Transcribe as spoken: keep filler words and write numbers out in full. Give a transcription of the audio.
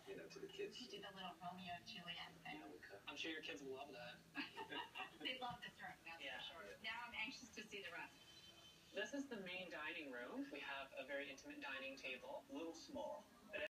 you know, to the kids. You did the little Romeo and Juliet thing. Yeah, we could. I'm sure your kids will love that. They love this room, that's Yeah. for sure. Now I'm anxious to see the rest. This is the main dining room. We have a very intimate dining table. A little small.